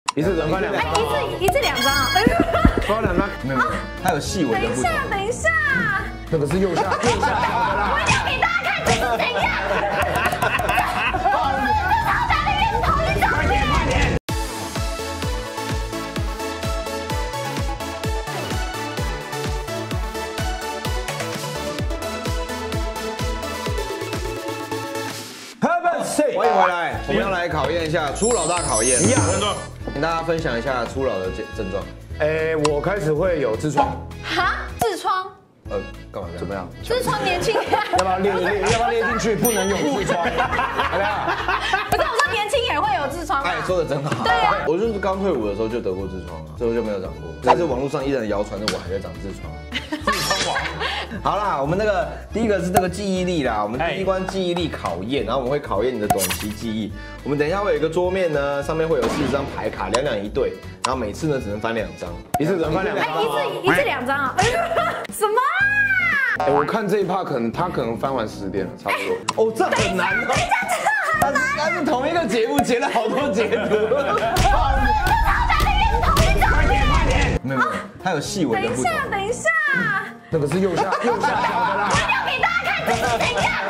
一次只能翻两张。 一次2张啊？ 翻两张，没有，它有细微的不同。 等一下， 那个是右下角的啦。 我一定要给大家看这是怎样。 欢迎回来，我们要来考验一下初老大考验。 一样， 跟大家分享一下初老的症状。 我开始会有痔疮。 哈，痔疮？ 干嘛这样？ 怎么样？ 痔疮年轻人要不要列进去？不能有痔疮。好不好？ 不是，我说年轻也会有痔疮。 哎，说的真好。 对啊， 我就是刚退伍的时候就得过痔疮啊，之后就没有长过。但是网络上依然谣传着我还在长痔疮。痔疮王。好啦，我们那个第一个是这个记忆力啦，我们第一关记忆力考验，然后我们会考验你的短期记忆。我们等一下会有一个桌面呢，上面会有40张牌卡，两两一对，然后每次呢只能翻2张， 一次只能翻2张。 一次2张啊？什么啊？ 我看这一趴他可能翻完10遍了，差不多。 哦，这很难哦。它是同一个节目截了好多截图。没有，它有细微的不同。 等一下， 那个是右下角的啦。 我一定要给大家看这是怎样。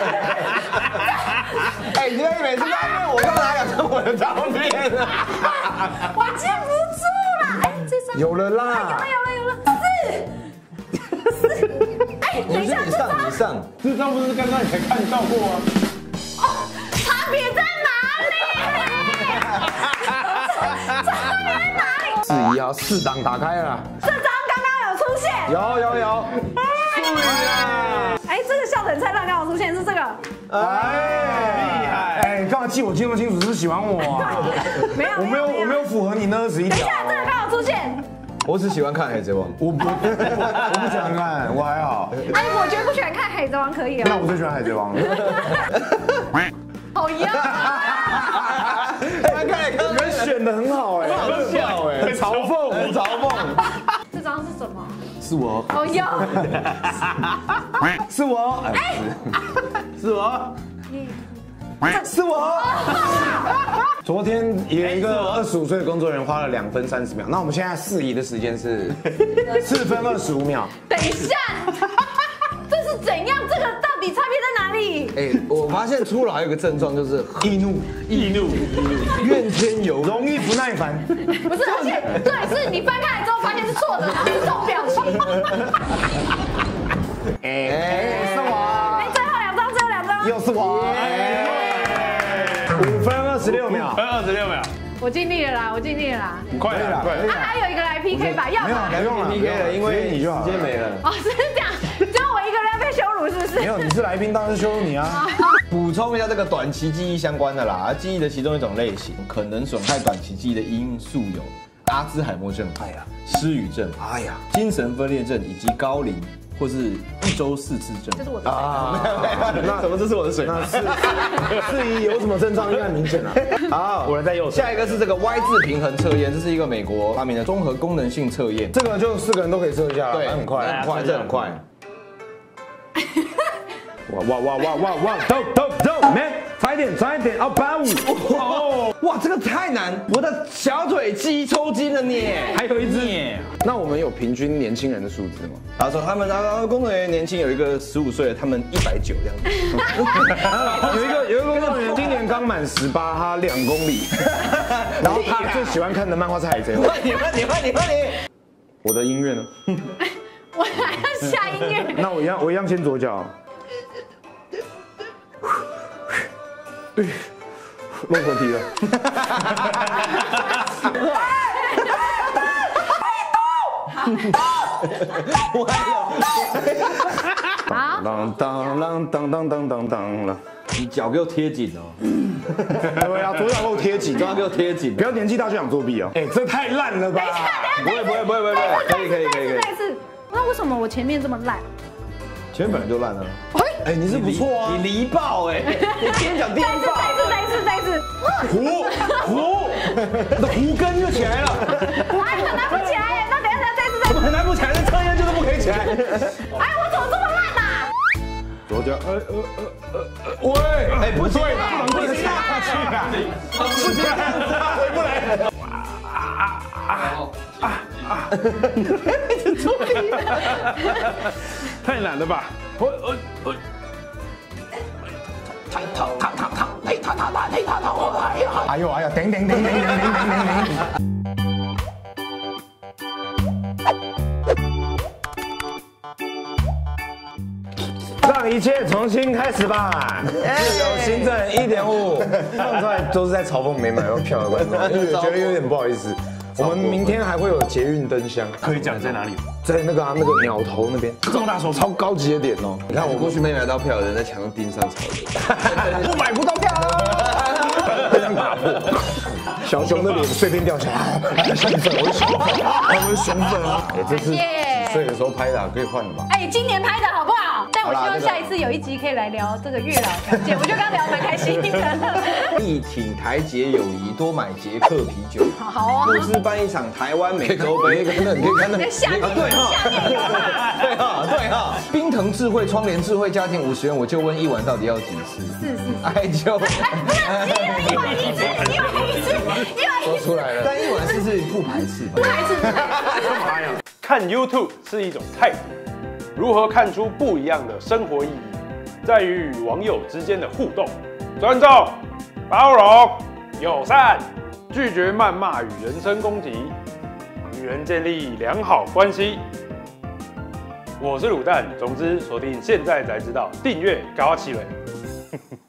哎，你每次照片我干嘛要看我的照片啊？ 我记不住了。哎，这张有了啦。 有了，4。哎，等一下， 你上， 这张不是刚刚你才看到过啊？ 哦，差别在哪里？差别在哪里 ？4啊，4档打开了。 这张刚刚有出现。 有。 注意啦！ 哎，这个笑等菜单刚好出现是这个。 厉害！哎，干嘛记我记那么清楚？是不是喜欢我啊？ 没有， 我没有符合你那21条。 等一下，这个刚好出现。 我只喜欢看《海贼王》， 我不喜欢看，我还好。 哎，我觉得不喜欢看《海贼王》可以哦。 那我最喜欢《海贼王》了。 好呀！ 你们选的很好哎， 很笑哎， 很嘲讽， 很嘲讽。 这张是什么？ 是我。 好呀！ 是我。哎，是我。是我。昨天有一个25岁的工作人员花了2分30秒，那我们现在适宜的时间是4分25秒。 等一下，这是怎样？这个到底差别在哪里？ 哎，我发现初老还有个症状就是易怒， 怨天尤， 容易不耐烦。 不是，而且对，是你翻开来之后发现是错的，然后是这种表情。 哎，是我。 哎，最后2张， 又是我。5分26秒。 我尽力了啦， 快了。 还有一个来 PK 吧，要吗？ 不用了 PK 了，因为你就好， 时间没了。 哦，是这样，就我一个人要被羞辱，是不是？ 没有，你是来宾，当然是羞辱你啊。 补充一下这个短期记忆相关的啦，记忆的其中一种类型，可能损害短期记忆的因素有阿兹海默症、失语症、精神分裂症以及高龄或是1周4次症。 这是我的那怎么这是我的水？ 那4一有什么症状应该很明显啊。 好， 我人在右手。 下一个是这个 Y 字平衡测验，这是一个美国发明的综合功能性测验。 这个就4个人都可以测一下， 对， 很快， 这很快。 哇，走 ，man， 快点，85。 哇，这个太难，我的小腿肌抽筋了你。 还有一只。那我们有平均年轻人的数字吗？ 然后说他们工作人员年轻，有一个15岁的，他们190这样子。 有一个工作人员今年刚满18，他2公里。然后他最喜欢看的漫画是《海贼王》。 换你。 我的音乐呢？ 我还要下音乐。 那我一样先左脚。漏口题了。 我还有。 好。 当了。 你脚给我贴紧哦。 对啊，左脚给我贴紧， 左脚给我贴紧。 不要年纪大就想作弊哦。哎，这太烂了吧？ 不会，可以。 再一次。那为什么我前面这么烂？ 前面本来就烂了。 哎，你是不错啊， 你离爆哎！你今天讲第一爆。 再一次。 我的胡根就起来了。 哎，很难不起来耶！那等一下再一次。 怎么很难不起来？这测验就是不可以起来。 哎，我怎么这么烂呐？ 左脚，喂， 哎，不对不能下去啊！不行，回不来。 太难了吧？ 哎呦哎呀，叮叮叮叮叮叮叮叮。让一切重新开始吧！自由新政1.5，放出来都是在嘲讽没买到票的观众，觉得有点不好意思。我们明天还会有捷运灯箱， 可以讲在哪里吗？ 在那个鸟头那边， 这么大手超高级的点哦。 你看我过去没买到票的人在墙上钉上草人， 我买不到票啊！被人打破，小熊的脸碎片掉下来，香粉，我是熊粉，他们是熊粉啊！哎，这是几岁的时候拍的，可以换了吧？ 哎，今年拍的好不好？但我希望下一次有一集可以来聊这个月老条件，我就刚聊蛮开心的。 力挺台捷友谊，多买捷克啤酒。 好啊， 公司办一场台湾美洲杯，你可以看到， 下面对哈， 对哈，冰腾智慧窗帘智慧家庭50元，我就问一碗到底要几次？ 是， 哎就， 一碗一次， 说出来了，但一碗是不排斥吧？ 不排斥。 干嘛呀？看 YouTube 是一种态度，如何看出不一样的生活意义，在于与网友之间的互动、尊重、包容、友善，拒绝谩骂与人身攻击，与人建立良好关系。我是卤蛋，总之锁定现在才知道，订阅高起来。